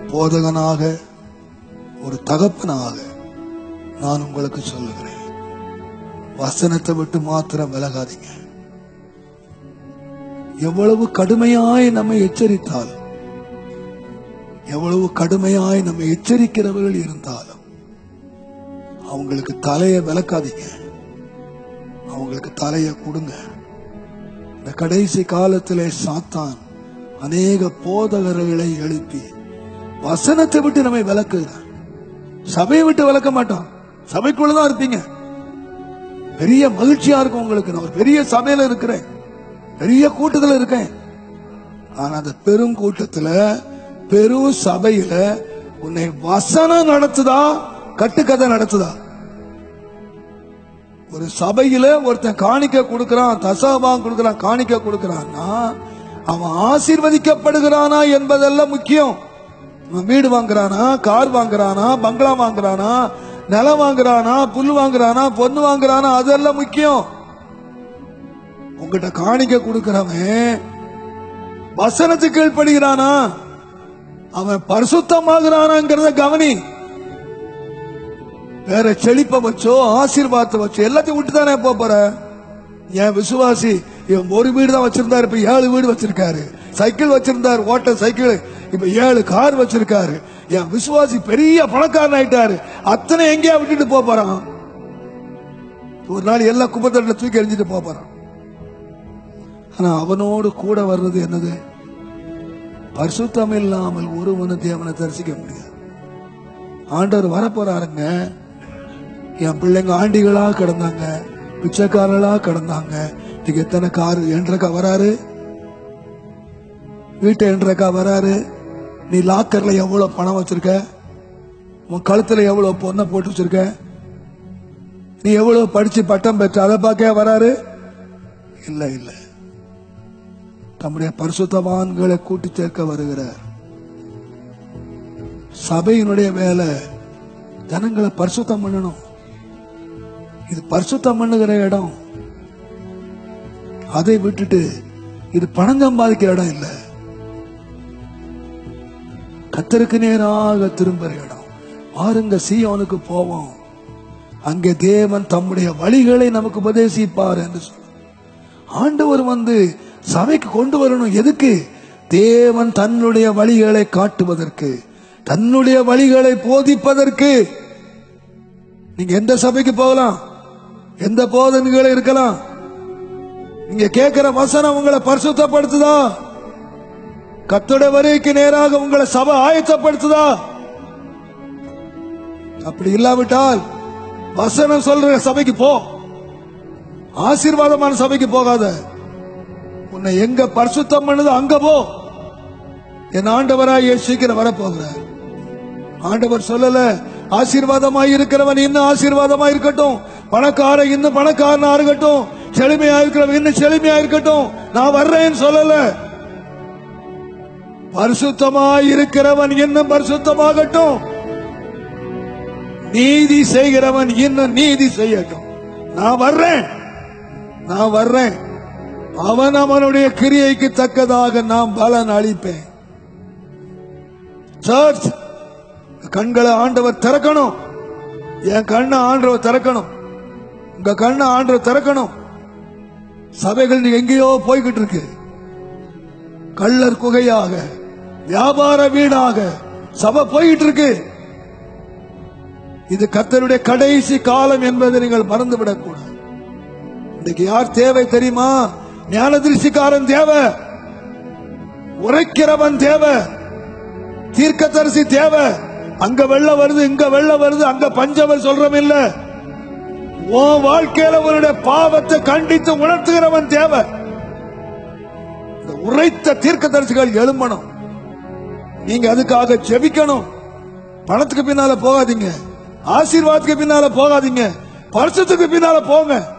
போதகனாக, ஒரு தகப்பனாக நான் உங்களுக்கு சொல்லுகிறேன், வசனத்தை விட்டு மாத்திரம் விலகாதீங்க. எவ்வளவு கடுமையாய் நம்மை எச்சரித்தாலும், எவ்வளவு கடுமையாய் நம்மை எச்சரிக்கிறவர்கள் இருந்தாலும் அவங்களுக்கு தலையை விலக்காதீங்க, அவங்களுக்கு தலையை கொடுங்க. இந்த கடைசி காலத்திலே சாத்தான் அநேக போதகர்களை எழுப்பி வசனத்தை விட்டு நம்மை விலக்குகிறான். சபையை விட்டு விலக்க மாட்டான், சபைக்குள்ளதான் இருப்பீங்க. பெரிய மகிழ்ச்சியா இருக்கும் உங்களுக்கு, நான் ஒரு பெரிய சபையில இருக்கிறேன், பெரிய கூட்டத்தில் இருக்கேன். ஆனா அந்த பெரும் கூட்டத்துல, பெரும் சபையில உன்னை வசனம் நடத்துதா, கட்டுக்கதை நடத்துதா? ஒரு சபையில ஒருத்தன் காணிக்க கொடுக்கிறான், தசமபாகம் கொடுக்கிறான், காணிக்க கொடுக்கிறான்னா அவன் ஆசீர்வதிக்கப்படுகிறானா என்பதெல்லாம் முக்கியம். வீடு வாங்குறானா, கார் வாங்குறானா, பங்களா வாங்குறானா, நிலம் வாங்குறானா, புல் வாங்குறானா, பொண்ணு வாங்குறானா, அதெல்லாம் முக்கியம். உங்ககிட்ட காணிக்க கொடுக்கிறவன் வசனத்துக்கு கீழ்ப்படுகிறானா, அவன் பரிசுத்தமாகிறானாங்கிறத கவனி. வேற செழிப்ப வச்சோ ஆசீர்வாதத்தை வச்சோ எல்லாத்தையும் விட்டுதானே போற. என் விசுவாசி இவன் ஒரு வீடு தான் வச்சிருந்தாரு, இப்ப 7 வீடு வச்சிருக்காரு. சைக்கிள் வச்சிருந்தாரு, ஓட்ட சைக்கிள், இப்ப 7 கார் வச்சிருக்காரு. என் விசுவாசி பெரிய பணக்காரன் ஆயிட்டாரு, அத்தனை எங்கேயா விட்டுட்டு போறான். ஒரு நாள் எல்லா குப்பத்தட்டுல தூக்கி எறிஞ்சிட்டு போறான். ஆனா அவனோடு கூட வர்றது என்னது? பரிசுத்தம் இல்லாமல் ஒருவனு தேவனை தரிசிக்க முடியாது. ஆண்டவர் வரப்போறாருங்க. என் பிள்ளைங்க ஆண்டிகளா கிடந்தாங்க, பிச்சைக்காரர்களா கிடந்தாங்க. இன்னைக்கு எத்தனை காரு என்றக்கா வராரு, வீட்டை என்றக்கா வராரு. நீ லாக்கர்ல எவ்வளவு பணம் வச்சிருக்க, உன் கழுத்துல எவ்வளவு பொண்ணை போட்டு வச்சிருக்க, நீ எவ்வளவு படிச்சு பட்டம் பெற்ற, அதை பார்க்க வராரு? இல்ல இல்ல, தம்முடைய பரிசுத்தவான்களை கூட்டி சேர்க்க வருகிறார். சபையினுடைய வேலை ஜனங்களை பரிசுத்தம் பண்ணணும். இது பரிசுத்தம் பண்ணுகிற இடம். அதை விட்டுட்டு இது பணம் சம்பாதிக்கிற இடம் இல்ல, கர்த்தருக்கு நேராக திரும்புற இடம். பாருங்க, சீயோனுக்கு போவோம், அங்கே தேவன் தம்முடைய வழிகளை நமக்கு உபதேசிப்பார் என்று சொல்ல. ஆண்டவர் வந்து சபைக்கு கொண்டு வரணும். எதுக்கு? தேவன் தன்னுடைய வழிகளை காட்டுவதற்கு, தன்னுடைய வழிகளை போதிப்பதற்கு. நீங்க எந்த சபைக்கு போகலாம், எந்த போதனைகளை இருக்கலாம், நீங்க கேட்கிற வசனம் உங்களை பரிசுத்தப்படுத்துதா? கர்த்தருடைய வருகைக்கு நேராக உங்களை சபை ஆயத்தப்படுத்துதா? அப்படி இல்லாவிட்டால் வசனம் சொல்ற சபைக்கு போ, ஆசீர்வாதமான சபைக்கு போகாத. உன்னை எங்க பரிசுத்தம் பண்ணுது அங்க போ. என் ஆண்டவராய் சீக்கிரம் வரப்போகிறார். ஆண்டவர் சொல்லல, ஆசீர்வாதமாய் இருக்கிறவன் இன்னும் ஆசீர்வாதமாய் இருக்கட்டும், பணக்கார இன்னும் பணக்காரனா இருக்கட்டும், செழுமையா இருக்கிறவன் இன்னும் செழுமையா இருக்கட்டும், நான் வர்றேன்னு சொல்லல. பரிசுத்தமாய் இருக்கிறவன் இன்னும் பரிசுத்தமாகட்டும், நீதி செய்கிறவன் இன்னும் நீதி செய்யட்டும். நான் வர்றேன், நான் வர்றேன். அவன் அவனுடைய கிரியைக்கு தக்கதாக நாம் பலன் அளிப்பேன். சர்ச் கண்களை ஆண்டவர் திறக்கணும். என் கண்ணை ஆண்டவர் திறக்கணும், உங்க கண்ணை ஆண்டவர் திறக்கணும். சபைகள் எங்கேயோ போய்கிட்டு இருக்கு. கள்ளர் குகையாக, வியாபார வீடாக சபை போய்கிட்டு இருக்கு. இது கர்த்தருடைய கடைசி காலம் என்பதை நீங்கள் மறந்துவிடக் கூடாது. இன்னைக்கு யார் தேவை தெரியுமா? ஞான திருஷ்டிக்காரன் தேவை, உரைக்கிறவன் தேவை, தீர்க்கதரிசி தேவை. அங்க வெள்ள வருது, இங்க வெள்ள வருது, அங்க பஞ்சவர் சொல்றோம் இல்ல. உன் வாழ்க்கையில உன்னுடைய பாவத்தை கண்டித்து உணர்த்துகிறவன் தேவை. உரைத்த தீர்க்கதரிசிகள் எழும்பணும். நீங்க அதுக்காக ஜெபிக்கணும். பணத்துக்கு பின்னால போகாதீங்க, ஆசீர்வாதத்துக்கு பின்னால போகாதீங்க, பரிசுத்துக்கு பின்னால போங்க.